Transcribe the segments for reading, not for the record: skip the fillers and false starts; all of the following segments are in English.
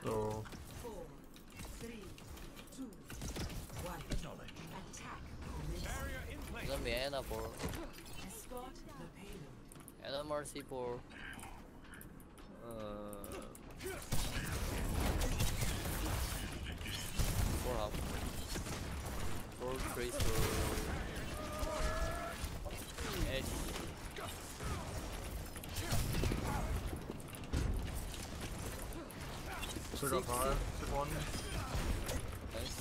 So 4, 3, 2, 1. Attack. Let me Ana for Escort the payload. Ana Mercy for half. For Tracer Edge. took up high. Took one. Nice.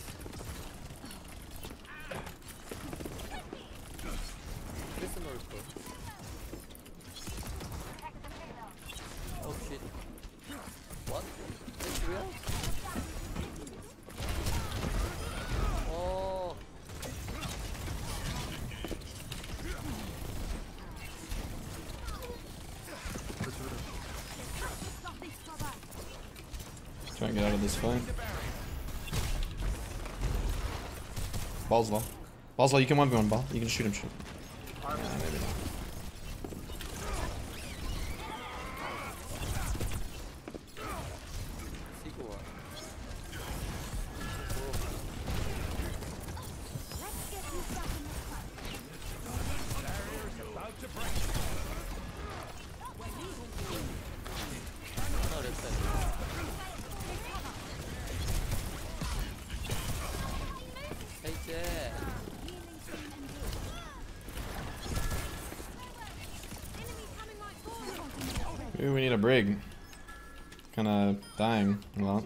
Prisoner report. Oh shit. What? It's real? Oh. Try and get out of this fight. Ball's low. Ball's low, you can 1v1 ball. You can shoot him, shoot. Nah, maybe not. Sequel. No, that's it. Hey, Jet. Ooh, we need a brig. Kinda dying a lot.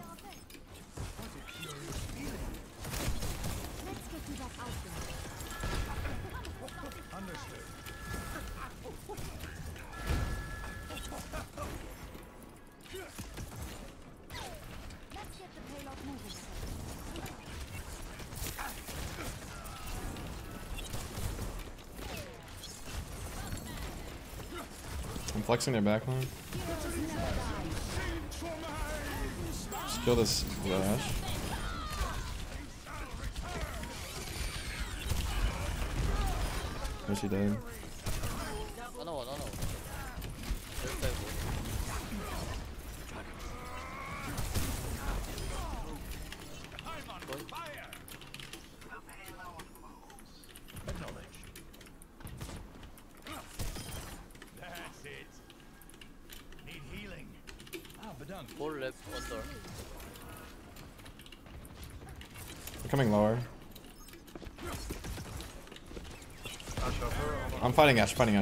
I'm flexing their backline. Just kill this Rash. Where's he dead? Oh no, no, no. There's that one. That's it. Need healing. Ah, Badang. 4 left under. They're coming lower. Ash up her. I'm fighting Ash, top.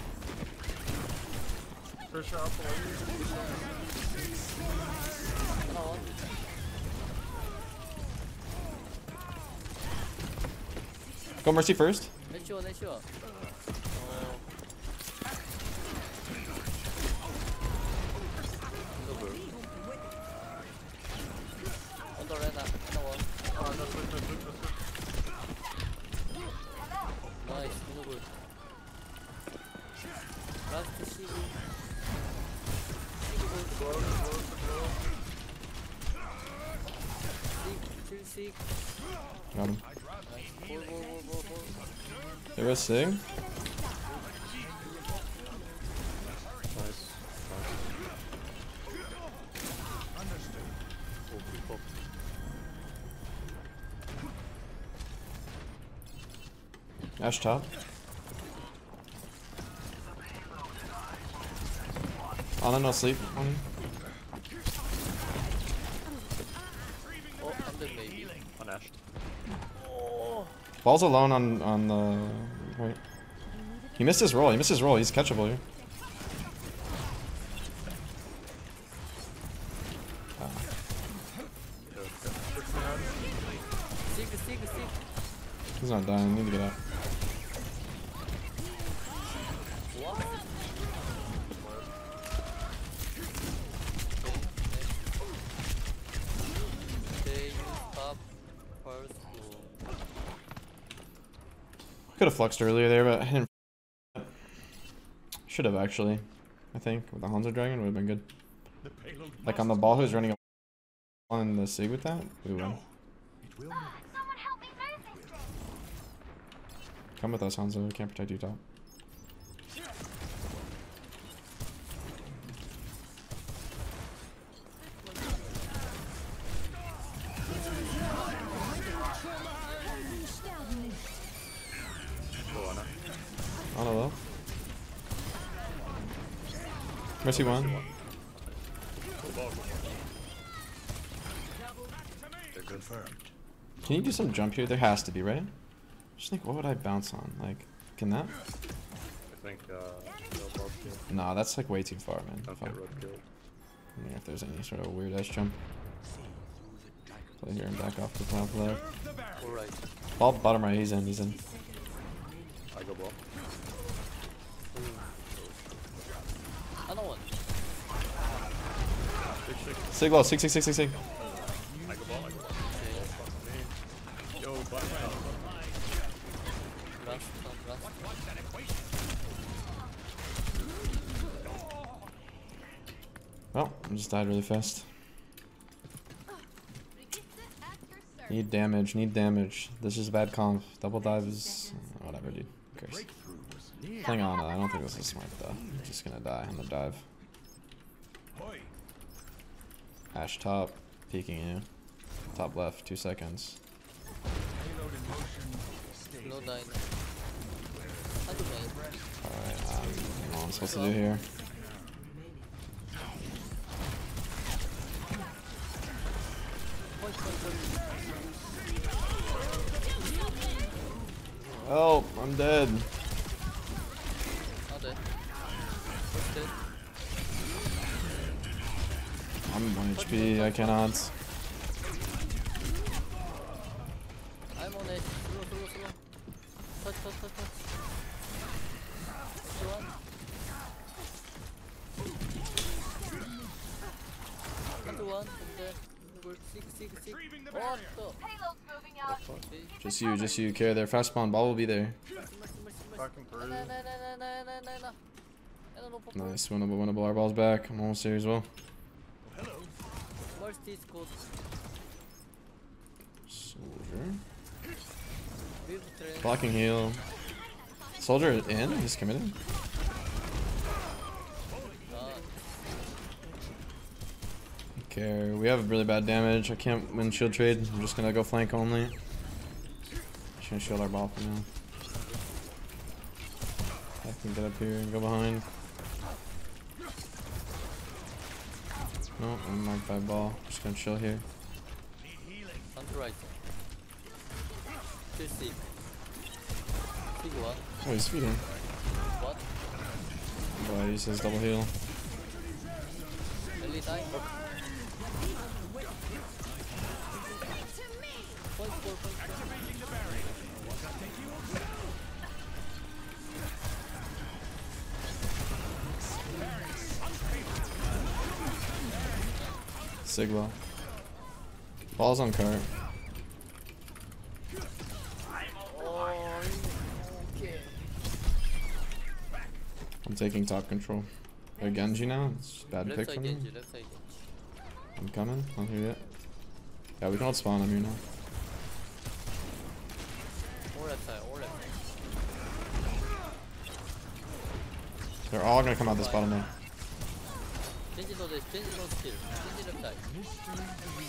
First shot for you. Another one. Go Mercy first. Nature. Under Rena. Another one. Oh, that's it. Nice. Over. Last CD. Seek. Got him. Nice. Four. There was Sig. Nice. Ash top. Oh, no sleep. Oh, under maybe. On Ash. Ball's alone on the... Wait. He missed his roll. He's catchable here. Seek. He's not dying. Need to get out. What? Okay, you stop first. Could have fluxed earlier there, but I didn't. Should have actually. I think with the Hanzo Dragon would have been good. Like on the ball who's running on the Sig with that, we win. Come with us, Hanzo. We can't protect you top. On a low. Mercy one. They're confirmed. Can you do some jump here? There has to be, right? Just think, what would I bounce on? Like, can that? I think, no both kill. Nah, that's like way too far, man. Don't Fuck. get road killed. I mean, if there's any sort of weird ass jump. Play here and back off the top left. Alright. Ball bottom right, he's in, he's in. I go ball. Another one. 6-6. Sig low, sig, sig, sig, sig, sig. I go ball, I go ball. Oh, fuck me. Yo, bottom right. Rush, rush. Well, I just died really fast. Need damage, need damage. This is a bad comp. Double dive is... whatever, dude. Who cares? Hang on, I don't think this is smart, though. I'm just gonna die on the dive. Ash top, peeking you. Top left, 2 seconds. No dying. How do I? Alright, I don't know what I'm supposed to do here. Oh, I'm dead. Not dead. What's dead? I'm 1 HP, I cannot. I'm on it. Slow. Touch. One. Another one. And there. Sig. What the? Just you, care there. Fast spawn, ball will be there. Fucking through. No. Nice, winnable. Our ball's back. I'm almost here as well. Where's this code? Soldier. Build train. Blocking heal. Soldier in? He's committed. Care. We have really bad damage. I can't win shield trade. I'm just gonna go flank only. Just gonna shield our ball for now. I can get up here and go behind. No, I'm marked by ball. Just gonna chill here. On the right. Two Sig. Sig one. Oh, he's feeding. What? Boy, he says double heal. Early die. Point. Sigla. Ball's on cart. I'm taking top control. They're Genji now? It's a bad Left pick side from them. Genji, left side Genji. I'm coming. Not here yet. Yeah, we can all spawn. I'm here now. Or left side. They're all gonna come out this bottom lane. Genji no this, Genji no skill. Genji left side.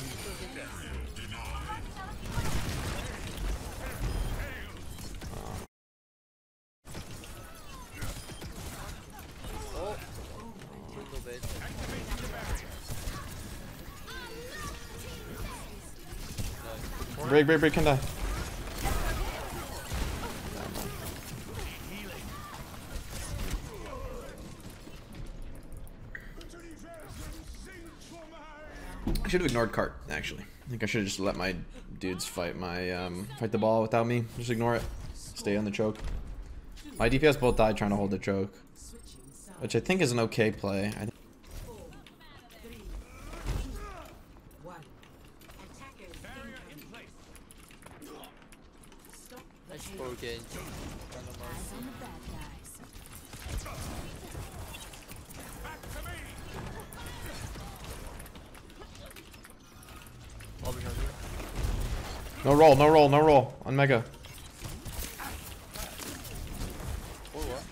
Oh! Window base. Break, can die. I should have ignored cart, actually. I think I should have just let my dudes fight my fight the ball without me. Just ignore it. Stay on the choke. My DPS both died trying to hold the choke, which I think is an okay play. I think 4, 3, 2, 1. Attackers incoming. Stop the Nice halo. for Genji. Eyes on the bad guys. All behind you. no roll on Mega. Or what?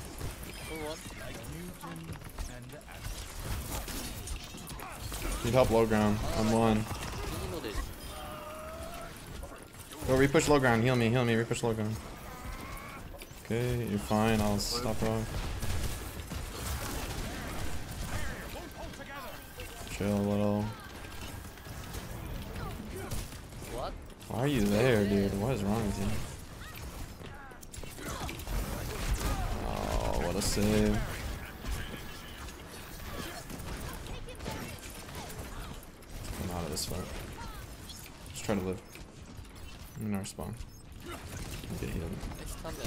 Need help low ground. I'm one. Genji no this. Go repush low ground. Heal me. Repush low ground. okay, you're fine. I'll stop wrong. Chill a little. What? Why are you there, dude? What is wrong with you? Oh, what a save. Come out of this fight. Just try to live. In our spawn. Get healed. It's coming.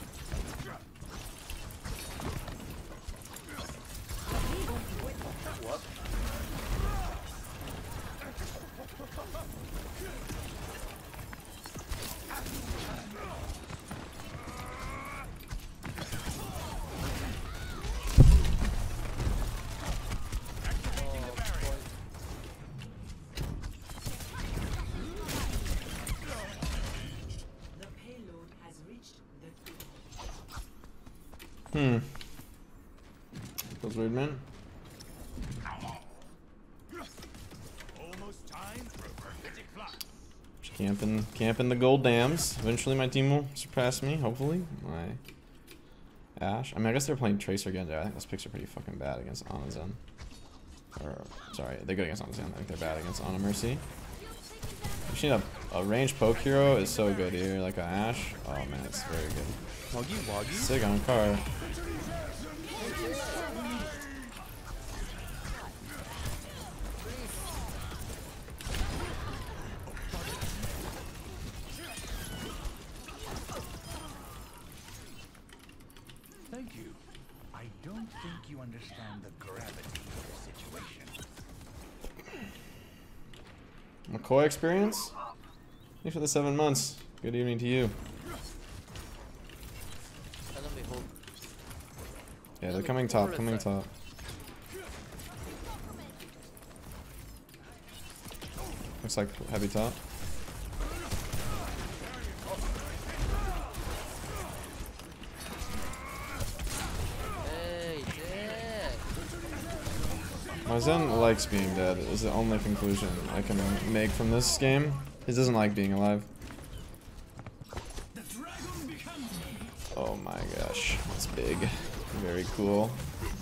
What? Feels weird, man. Almost time for a prophetic flux. Just camping the gold dams. Eventually my team will surpass me, hopefully. My Ashe. I mean, I guess they're playing Tracer again there. I think those picks are pretty fucking bad against Ana Zen. Or, sorry, they're good against Ana Zen. I think they're bad against Ana Mercy. Actually, a ranged poke hero is so good here, like a Ashe. Oh man, it's very good. Woggy, woggy. Sig on car. Thank you. I don't think you understand the gravity of the situation. McCoy experience? Thanks for the 7 months. Good evening to you. Enemy hook. Yeah, they're coming top, coming top. Looks like heavy top. Hey, dead. My Zen likes being dead, is the only conclusion I can make from this game. He doesn't like being alive. Oh my gosh, that's big. Very cool.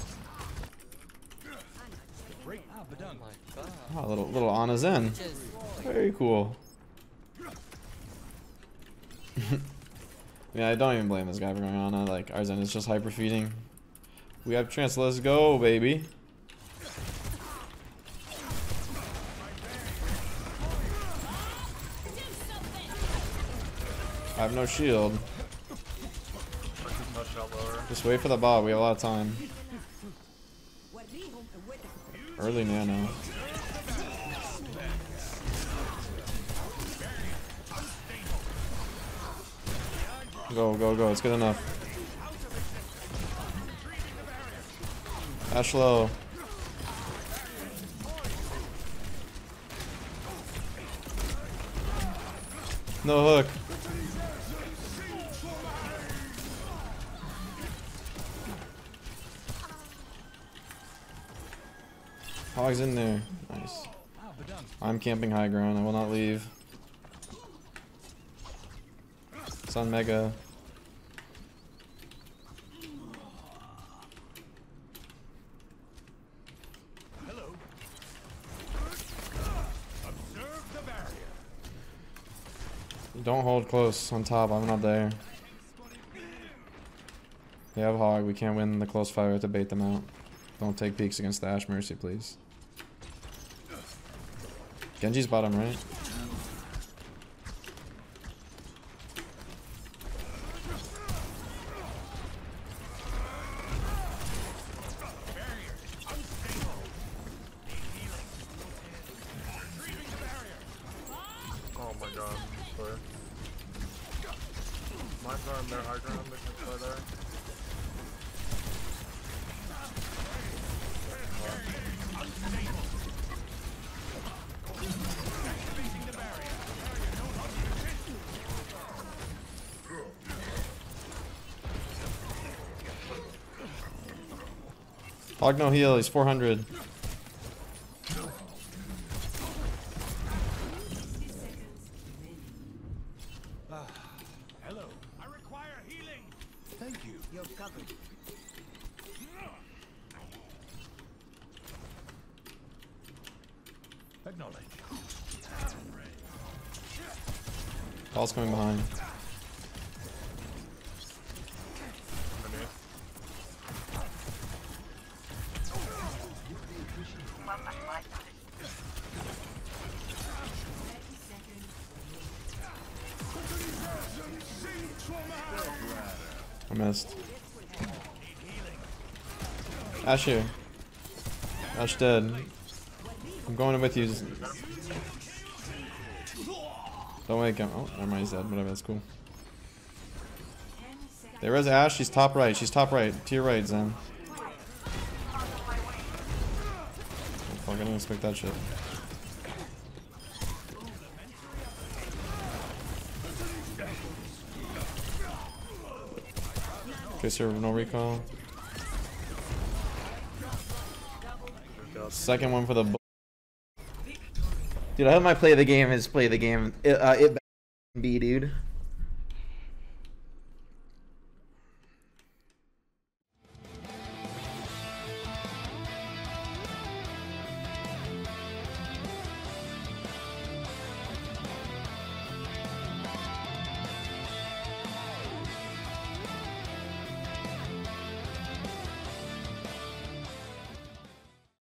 Great. Oh my god. Oh, little Ana Zen. Just Very cool. Yeah, I don't even blame this guy for going on. Like, our Zen is just hyper feeding. We have chance, let's go, baby. I have no shield. Just wait for the bot, we have a lot of time. Early nano. Go, go, go, it's good enough. Ashe low. No hook. Hog's in there. Nice. I'm camping high ground. I will not leave. It's on Mega. Hello. Observe the barrier. Don't hold close on top. I'm not there. They have Hog. We can't win the close fight. We have to bait them out. Don't take peeks against the Ashe Mercy, please. Genji's bottom right. Oh my god, I'm sorry. Mine's on their high ground, they can play there. Hog no heal, he's 400. Hello. I require healing. Acknowledge. Paul's coming behind. I'm in. I missed. Ash here. Ash dead. I'm going with you. Don't wake him. Oh, never mind, he's dead. Whatever, that's cool. There is Ash. She's top right. She's top right. To your right, Zen. Oh, fuck, I didn't expect that shit. Okay, sir, no recall. Second one for the. Dude, I hope my play of the game is play of the game. It B, dude.